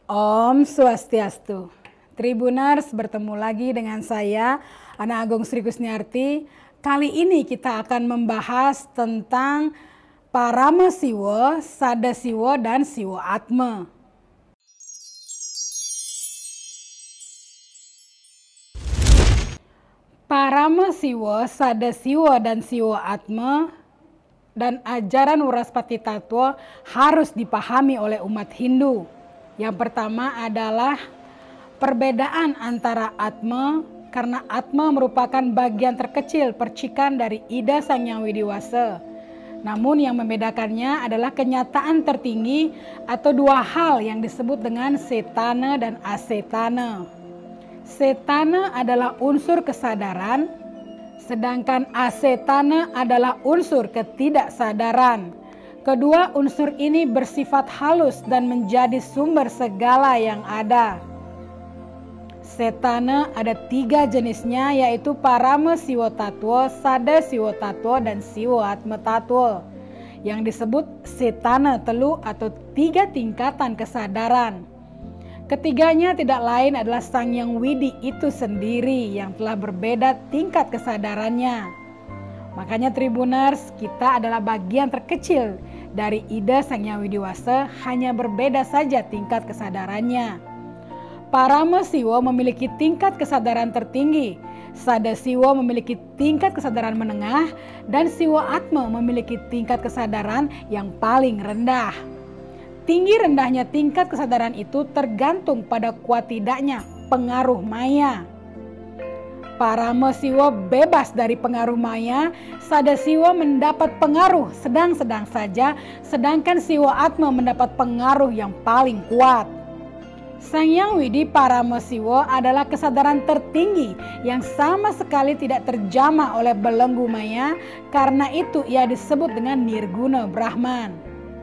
Om Swastiastu. Tribuners, bertemu lagi dengan saya, Ana Agung Sri Kusniarti. Kali ini kita akan membahas tentang Parama Siwa, Sada Siwa, dan Siwa Atma. Parama Siwa, Sada Siwa, dan Siwa Atma dan ajaran Wuraspati Tattwa harus dipahami oleh umat Hindu. Yang pertama adalah perbedaan antara Atma, karena Atma merupakan bagian terkecil percikan dari Ida Sang Hyang Widiwasa. Namun yang membedakannya adalah kenyataan tertinggi atau dua hal yang disebut dengan setana dan asetana. Setana adalah unsur kesadaran, sedangkan asetana adalah unsur ketidaksadaran. Kedua unsur ini bersifat halus dan menjadi sumber segala yang ada. Setana ada 3 jenisnya, yaitu Parama Siwa Tattwa, Sada Siwa Tattwa, dan Siwa Atma Tattwa. Yang disebut setana telu atau 3 tingkatan kesadaran. Ketiganya tidak lain adalah Sang Hyang Widi itu sendiri yang telah berbeda tingkat kesadarannya. Makanya Tribuners, kita adalah bagian terkecil dari Ida Sang Hyang Widiwasa, hanya berbeda saja tingkat kesadarannya. Parama Siwa memiliki tingkat kesadaran tertinggi, Sada Siwa memiliki tingkat kesadaran menengah, dan Siwa Atma memiliki tingkat kesadaran yang paling rendah. Tinggi rendahnya tingkat kesadaran itu tergantung pada kuat tidaknya pengaruh maya. Parama Siwa bebas dari pengaruh maya, Sada Siwa mendapat pengaruh sedang-sedang saja, sedangkan Siwa Atma mendapat pengaruh yang paling kuat. Sang Hyang Widi Parama Siwa adalah kesadaran tertinggi yang sama sekali tidak terjama oleh belenggu maya, karena itu ia disebut dengan Nirguna Brahman.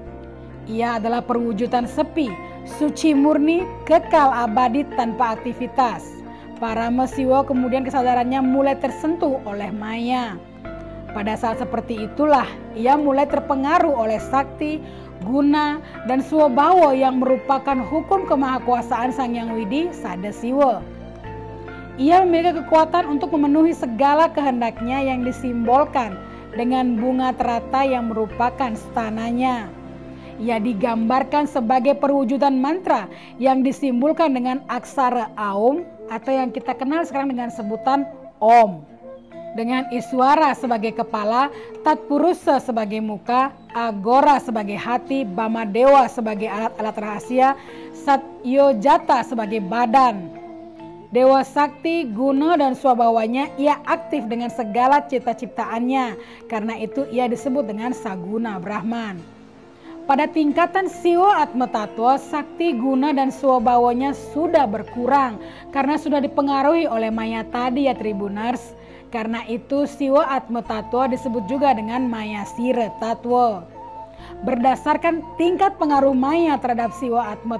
Ia adalah perwujudan sepi, suci murni, kekal abadi tanpa aktivitas. Parama Siwa kemudian kesadarannya mulai tersentuh oleh maya. Pada saat seperti itulah ia mulai terpengaruh oleh sakti, guna, dan swabhawa yang merupakan hukum kemahakuasaan Sang Hyang Widi Sada Siwa. Ia memiliki kekuatan untuk memenuhi segala kehendaknya yang disimbolkan dengan bunga terata yang merupakan stananya. Ia digambarkan sebagai perwujudan mantra yang disimbolkan dengan aksara Aum atau yang kita kenal sekarang dengan sebutan Om. Dengan Iswara sebagai kepala, Tatpurusa sebagai muka, Agora sebagai hati, Bamadewa sebagai alat-alat rahasia, Satyojata sebagai badan. Dewa Sakti, Guna, dan swabhawanya ia aktif dengan segala cipta-ciptaannya. Karena itu ia disebut dengan Saguna Brahman. Pada tingkatan Siwa Atma Tattwa, sakti, guna, dan swabhawanya sudah berkurang karena sudah dipengaruhi oleh maya tadi ya Tribuners. Karena itu Siwa Atma Tattwa disebut juga dengan Maya Sira Tattwa. Berdasarkan tingkat pengaruh maya terhadap Siwa Atma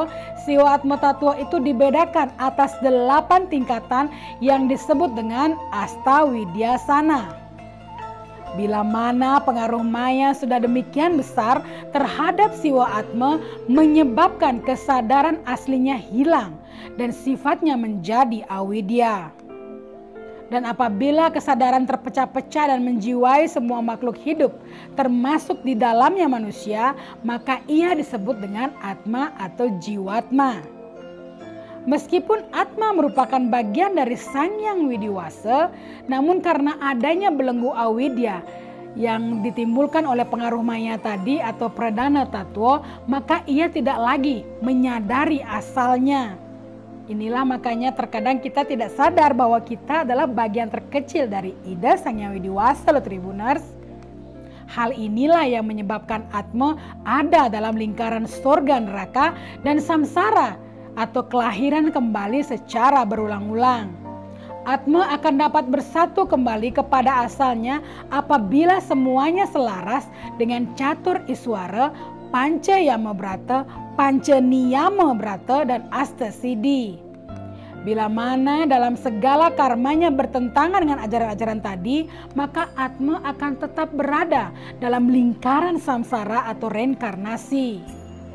Tattwa itu dibedakan atas 8 tingkatan yang disebut dengan Astawidyasana. Bila mana pengaruh maya sudah demikian besar terhadap Siwa Atma, menyebabkan kesadaran aslinya hilang dan sifatnya menjadi awidya. Dan apabila kesadaran terpecah-pecah dan menjiwai semua makhluk hidup, termasuk di dalamnya manusia, maka ia disebut dengan Atma atau Jiwatma. Meskipun Atma merupakan bagian dari Sang Hyang Widiwasa, namun karena adanya belenggu awidya yang ditimbulkan oleh pengaruh maya tadi atau pradana tattwa, maka ia tidak lagi menyadari asalnya. Inilah makanya terkadang kita tidak sadar bahwa kita adalah bagian terkecil dari Ida Sang Hyang Widiwasa loh Tribuners. Hal inilah yang menyebabkan Atma ada dalam lingkaran surga, neraka, dan samsara atau kelahiran kembali secara berulang-ulang. Atma akan dapat bersatu kembali kepada asalnya apabila semuanya selaras dengan catur Iswara, Panca Yama Brata, Panca Niyama Brata, dan Astasiddhi. Bila mana dalam segala karmanya bertentangan dengan ajaran-ajaran tadi, maka Atma akan tetap berada dalam lingkaran samsara atau reinkarnasi.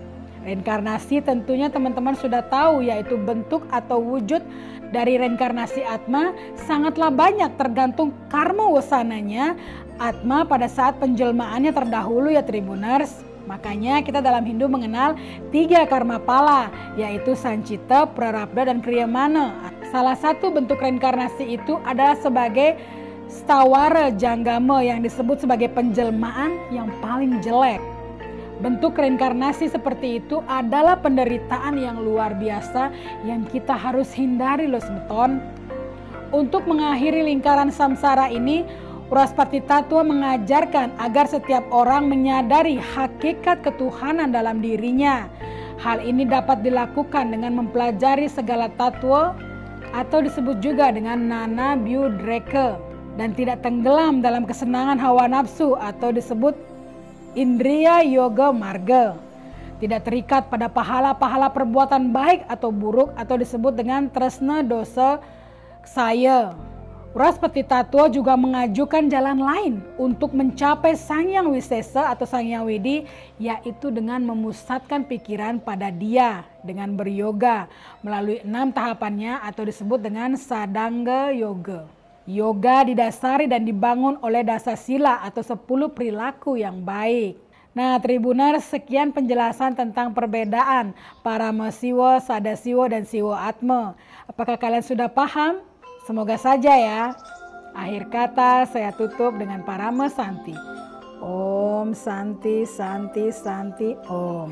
Reinkarnasi tentunya teman-teman sudah tahu, yaitu bentuk atau wujud dari reinkarnasi Atma sangatlah banyak tergantung karma wasananya Atma pada saat penjelmaannya terdahulu ya Tribuners. Makanya kita dalam Hindu mengenal 3 karma pala, yaitu Sancita, Prarabdha, dan Kriyamana. Salah satu bentuk reinkarnasi itu adalah sebagai Stawara Janggama yang disebut sebagai penjelmaan yang paling jelek. Bentuk reinkarnasi seperti itu adalah penderitaan yang luar biasa yang kita harus hindari loh semeton. Untuk mengakhiri lingkaran samsara ini, Uraspati Tattwa mengajarkan agar setiap orang menyadari hakikat ketuhanan dalam dirinya. Hal ini dapat dilakukan dengan mempelajari segala tattwa atau disebut juga dengan Nana Byudreka, dan tidak tenggelam dalam kesenangan hawa nafsu atau disebut Indriya Yoga Marga. Tidak terikat pada pahala-pahala perbuatan baik atau buruk atau disebut dengan tresna dosa saya. Uraspati Tattwa juga mengajukan jalan lain untuk mencapai Sangyang Wisesa atau Sangyang Widi, yaitu dengan memusatkan pikiran pada Dia dengan beryoga melalui 6 tahapannya atau disebut dengan Sadanga Yoga. Yoga didasari dan dibangun oleh dasa sila atau 10 perilaku yang baik. Nah Tribuners, sekian penjelasan tentang perbedaan Paramasiwa, Sadasiwa, dan Siwa Atma. Apakah kalian sudah paham? Semoga saja ya. Akhir kata saya tutup dengan Parama Santi. Om Santi Santi Santi Om.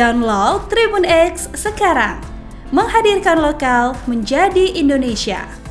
Download Tribun X sekarang. Menghadirkan lokal menjadi Indonesia.